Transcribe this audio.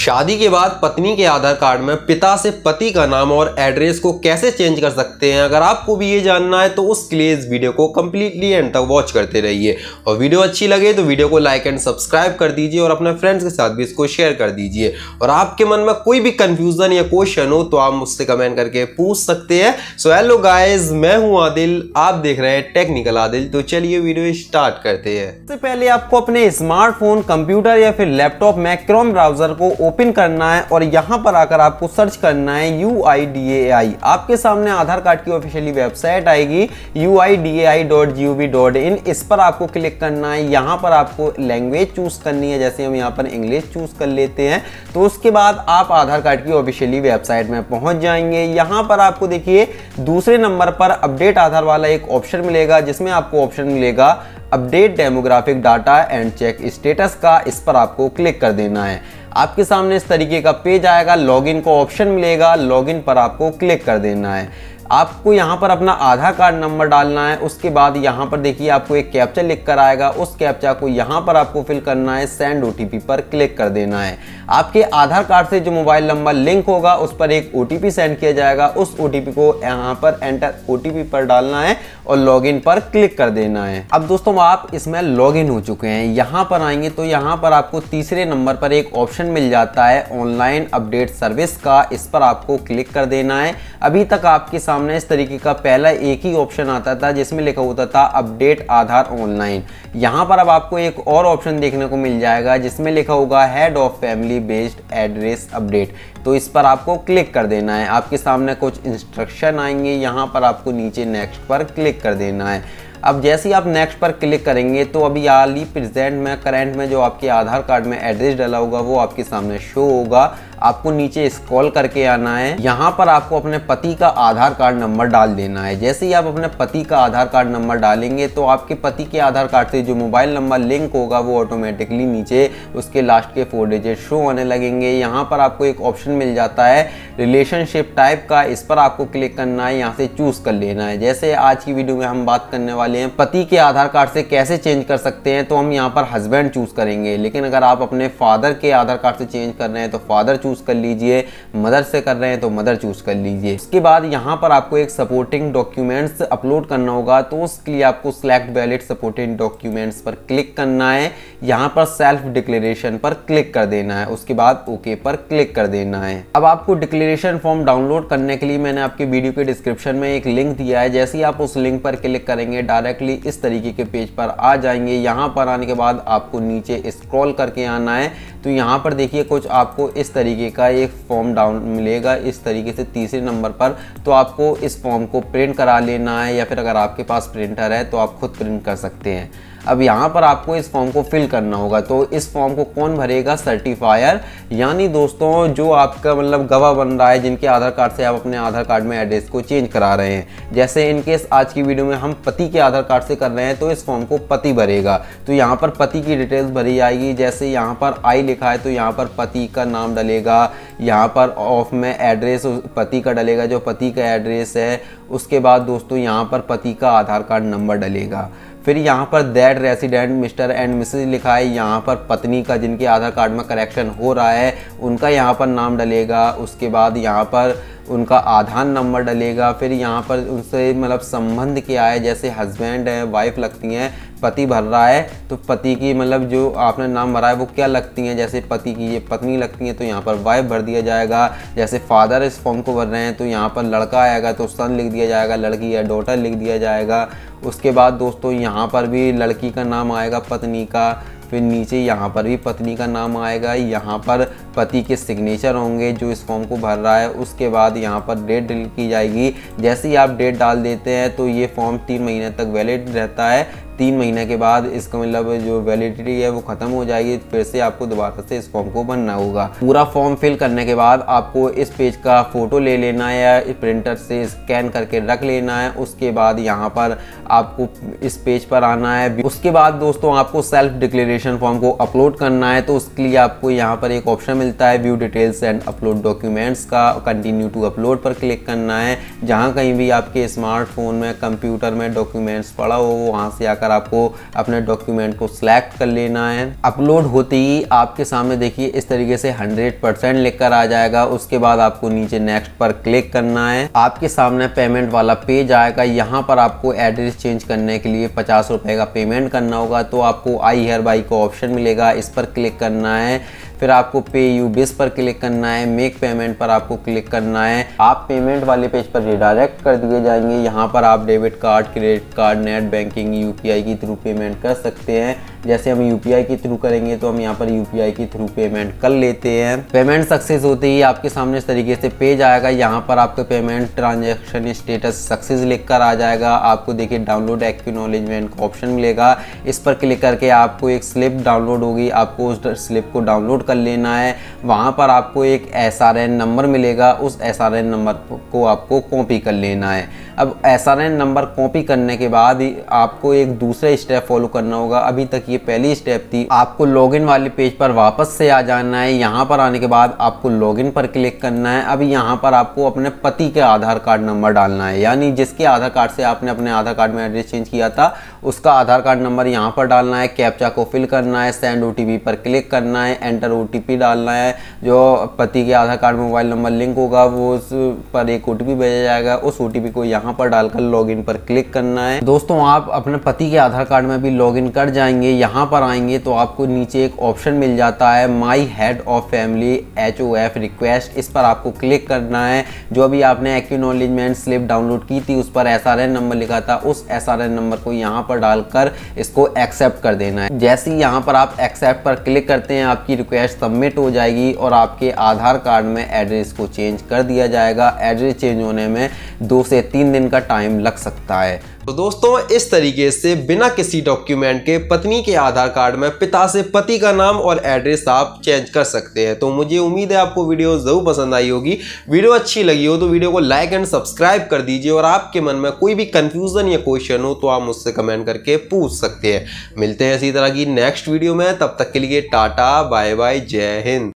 शादी के बाद पत्नी के आधार कार्ड में पिता से पति का नाम और एड्रेस को कैसे चेंज कर सकते हैं, अगर आपको भी ये जानना है तो उसके लिए इस वीडियो को कम्प्लीटली एंड तक वॉच करते रहिए। और वीडियो अच्छी लगे तो वीडियो को लाइक एंड सब्सक्राइब कर दीजिए और अपने फ्रेंड्स के साथ भी इसको शेयर कर दीजिए। और आपके मन में कोई भी कंफ्यूजन या क्वेश्चन हो तो आप मुझसे कमेंट करके पूछ सकते हैं। सो हेलो गाइस, मैं हूं आदिल, आप देख रहे हैं टेक्निकल आदिल। तो चलिए वीडियो स्टार्ट करते हैं। सबसे पहले आपको अपने स्मार्टफोन, कंप्यूटर या फिर लैपटॉप में क्रोम ब्राउजर को ओपन करना है और यहां पर आकर आपको सर्च करना है UIDAI। आपके सामने आधार कार्ड की ऑफिशियली वेबसाइट आएगी uidai.gov.in। इस पर आपको क्लिक करना है। यहां पर आपको लैंग्वेज चूज करनी है, जैसे हम यहां पर इंग्लिश चूज कर लेते हैं। तो उसके बाद आप आधार कार्ड की ऑफिशियली वेबसाइट में पहुंच जाएंगे। यहां पर आपको देखिए दूसरे नंबर पर अपडेट आधार वाला एक ऑप्शन मिलेगा, जिसमें आपको ऑप्शन मिलेगा update demographic data and check status का। इस पर आपको क्लिक कर देना है। आपके सामने इस तरीके का पेज आएगा, लॉगिन का ऑप्शन मिलेगा, लॉगिन पर आपको क्लिक कर देना है। आपको यहाँ पर अपना आधार कार्ड नंबर डालना है। उसके बाद यहाँ पर देखिए आपको एक कैप्चा लिख कर आएगा, उस कैप्चा को यहाँ पर आपको फिल करना है। सेंड OTP पर क्लिक कर देना है। आपके आधार कार्ड से जो मोबाइल नंबर लिंक होगा उस पर एक OTP सेंड किया जाएगा। उस OTP को यहाँ पर एंटर OTP पर डालना है और लॉगिन पर क्लिक कर देना है। अब दोस्तों आप इसमें लॉगिन हो चुके हैं। यहाँ पर आएंगे तो यहाँ पर आपको तीसरे नंबर पर एक ऑप्शन मिल जाता है ऑनलाइन अपडेट सर्विस का। इस पर आपको क्लिक कर देना है। अभी तक आपके सामने इस तरीके का पहला एक ही ऑप्शन आता था, जिसमें लिखा होता था अपडेट आधार ऑनलाइन। यहाँ पर अब आपको एक और ऑप्शन देखने को मिल जाएगा, जिसमें लिखा होगा head of family based address update. तो इस पर आपको क्लिक कर देना है। आपके सामने कुछ इंस्ट्रक्शन आएंगे, यहाँ पर आपको नीचे नेक्स्ट पर क्लिक कर देना है। अब जैसे ही आप नेक्स्ट पर क्लिक करेंगे तो अभी हाल ही प्रेजेंट में करंट में जो आपके आधार कार्ड में एड्रेस डाला होगा वो आपके सामने शो होगा। आपको नीचे स्क्रॉल करके आना है। यहाँ पर आपको अपने पति का आधार कार्ड नंबर डाल देना है। जैसे ही आप अपने पति का आधार कार्ड नंबर डालेंगे तो आपके पति के आधार कार्ड से जो मोबाइल नंबर लिंक होगा वो ऑटोमेटिकली नीचे उसके लास्ट के 4 डिजिट शो होने लगेंगे। यहाँ पर आपको एक ऑप्शन मिल जाता है रिलेशनशिप टाइप का। इस पर आपको क्लिक करना है, यहाँ से चूज कर लेना है। जैसे आज की वीडियो में हम बात करने वाले हैं पति के आधार कार्ड से कैसे चेंज कर सकते हैं, तो हम यहाँ पर हस्बैंड चूज करेंगे। लेकिन अगर आप अपने फादर के आधार कार्ड से चेंज कर रहे हैं तो फादर चूज कर लीजिए, मदर से कर रहे हैं तो मदर चूज कर लीजिए। इसके बाद यहाँ पर आपको एक सपोर्टिंग डॉक्यूमेंट्स अपलोड करना होगा, तो उसके लिए आपको सिलेक्ट वैलिड सपोर्टिंग डॉक्यूमेंट्स पर क्लिक करना है। यहाँ पर सेल्फ डिक्लेरेशन पर क्लिक कर देना है। उसके बाद ओके पर क्लिक कर देना है। अब आपको डिक्लेरेशन फॉर्म डाउनलोड करने के लिए मैंने आपके वीडियो के डिस्क्रिप्शन में एक लिंक दिया है। जैसे ही आप उस लिंक पर क्लिक करेंगे डायरेक्टली इस तरीके के पेज पर आ जाएंगे। यहाँ पर आने के बाद आपको नीचे स्क्रॉल करके आना है। तो यहाँ पर देखिए कुछ आपको इस तरीके का एक फॉर्म डाउन मिलेगा, इस तरीके से तीसरे नंबर पर। तो आपको इस फॉर्म को प्रिंट करा लेना है, या फिर अगर आपके पास प्रिंटर है तो आप खुद प्रिंट कर सकते हैं। अब यहाँ पर आपको इस फॉर्म को फिल करना होगा। तो इस फॉर्म को कौन भरेगा? सर्टिफायर, यानी दोस्तों जो आपका मतलब गवाह बन रहा है, जिनके आधार कार्ड से आप अपने आधार कार्ड में एड्रेस को चेंज करा रहे हैं। जैसे इनकेस आज की वीडियो में हम पति के आधार कार्ड से कर रहे हैं तो इस फॉर्म को पति भरेगा। तो यहाँ पर पति की डिटेल्स भरी जाएगी। जैसे यहाँ पर आई लिखा है तो यहाँ पर पति का नाम डलेगा। यहाँ पर ऑफ में एड्रेस पति का डलेगा, जो पति का एड्रेस है। उसके बाद दोस्तों यहाँ पर पति का आधार कार्ड नंबर डलेगा। फिर यहाँ पर that resident Mr and Mrs लिखा है। यहाँ पर पत्नी का, जिनके आधार कार्ड में करेक्शन हो रहा है, उनका यहाँ पर नाम डलेगा। उसके बाद यहाँ पर उनका आधार नंबर डलेगा। फिर यहाँ पर उनसे मतलब संबंध क्या है, जैसे हस्बैंड है, वाइफ लगती हैं। पति भर रहा है तो पति की मतलब जो आपने नाम भरा है वो क्या लगती हैं, जैसे पति की ये पत्नी लगती हैं तो यहाँ पर वाइफ भर दिया जाएगा। जैसे फादर इस फॉर्म को भर रहे हैं तो यहाँ पर लड़का आएगा तो सन लिख दिया जाएगा, लड़की या डॉटर लिख दिया जाएगा। उसके बाद दोस्तों यहाँ पर भी लड़की का नाम आएगा, पत्नी का। फिर नीचे यहाँ पर भी पत्नी का नाम आएगा। यहाँ पर पति के सिग्नेचर होंगे जो इस फॉर्म को भर रहा है। उसके बाद यहाँ पर डेट की जाएगी। जैसे ही आप डेट डाल देते हैं तो ये फॉर्म 3 महीने तक वैलिड रहता है। 3 महीने के बाद इसका मतलब जो वैलिडिटी है वो ख़त्म हो जाएगी। फिर से आपको दोबारा से इस फॉर्म को भरना होगा। पूरा फॉर्म फिल करने के बाद आपको इस पेज का फ़ोटो ले लेना है या प्रिंटर से स्कैन करके रख लेना है। उसके बाद यहाँ पर आपको इस पेज पर आना है। उसके बाद दोस्तों आपको सेल्फ डिक्लेरेशन फॉर्म को अपलोड करना है। तो उसके लिए आपको यहाँ पर एक ऑप्शन मिल मिलता है view details and upload documents का, कंटिन्यू टू अपलोड पर क्लिक करना है। जहाँ कहीं भी आपके स्मार्टफोन में, कंप्यूटर में डॉक्यूमेंट्स पड़ा हो वहाँ से आकर आपको अपने डॉक्यूमेंट को सिलेक्ट कर लेना है। अपलोड होते ही आपके सामने देखिए इस तरीके से 100% लिखकर आ जाएगा। उसके बाद आपको नीचे नेक्स्ट पर क्लिक करना है। आपके सामने पेमेंट वाला पेज आएगा। यहाँ पर आपको एड्रेस चेंज करने के लिए 50 रुपये का पेमेंट करना होगा, तो आपको आई हियर बाई का ऑप्शन मिलेगा, इस पर क्लिक करना है। फिर आपको पे यू बिस पर क्लिक करना है, मेक पेमेंट पर आपको क्लिक करना है। आप पेमेंट वाले पेज पर रिडायरेक्ट कर दिए जाएंगे। यहाँ पर आप debit card, credit card, net banking, UPI के थ्रू पेमेंट कर सकते हैं। जैसे हम यूपीआई के थ्रू करेंगे तो हम यहाँ पर यूपीआई के थ्रू पेमेंट कर लेते हैं। पेमेंट सक्सेस होते ही आपके सामने इस तरीके से पेज आएगा। यहाँ पर आपका पेमेंट ट्रांजैक्शन स्टेटस सक्सेस लिखकर आ जाएगा। आपको देखिए डाउनलोड एक्नॉलेजमेंट का ऑप्शन मिलेगा, इस पर क्लिक करके आपको एक स्लिप डाउनलोड होगी, आपको उस स्लिप को डाउनलोड कर लेना है। वहाँ पर आपको एक SRN नंबर मिलेगा, उस SRN नंबर को आपको कॉपी कर लेना है। अब SRN नंबर कॉपी करने के बाद आपको एक दूसरा स्टेप फॉलो करना होगा। अभी तक ये पहली स्टेप थी। आपको लॉगिन वाले पेज पर वापस से आ जाना है। यहाँ पर आने के बाद आपको लॉगिन पर क्लिक करना है। अब यहाँ पर आपको अपने पति के आधार कार्ड नंबर डालना है, यानी जिसके आधार कार्ड से आपने अपने आधार कार्ड में एड्रेस चेंज किया था उसका आधार कार्ड नंबर यहाँ पर डालना है। कैप्चा को फिल करना है, सेंड OTP पर क्लिक करना है, एंटर OTP डालना है। जो पति के Aadhaar card mobile number link होगा वो उस पर एक OTP भेजा जाएगा, उस OTP को यहाँ पर डालकर लॉगिन पर क्लिक करना है। दोस्तों आप अपने पति के आधार कार्ड में भी लॉगिन कर जाएंगे। यहाँ पर आएंगे तो आपको नीचे एक ऑप्शन मिल जाता है my head of family HOF request, इस पर आपको क्लिक करना है। जो अभी आपने एक्नॉलेजमेंट स्लिप डाउनलोड की थी उस पर SRN नंबर लिखा था, उस SRN नंबर को यहाँ पर डालकर इसको एक्सेप्ट कर देना है। जैसे ही यहाँ पर आप एक्सेप्ट पर क्लिक करते हैं आपकी रिक्वेस्ट सबमिट हो जाएगी और आपके आधार कार्ड में एड्रेस को चेंज कर दिया जाएगा। एड्रेस चेंज होने में 2 से 3 दिन का टाइम लग सकता है। तो दोस्तों इस तरीके से बिना किसी डॉक्यूमेंट के पत्नी के आधार कार्ड में पिता से पति का नाम और एड्रेस आप चेंज कर सकते हैं। तो मुझे उम्मीद है आपको वीडियो जरूर पसंद आई होगी। वीडियो अच्छी लगी हो तो वीडियो को लाइक एंड सब्सक्राइब कर दीजिए और आपके मन में कोई भी कंफ्यूजन या क्वेश्चन हो तो आप मुझसे कमेंट करके पूछ सकते हैं। मिलते हैं इसी तरह की नेक्स्ट वीडियो में, तब तक के लिए टाटा बाय बाय, जय हिंद।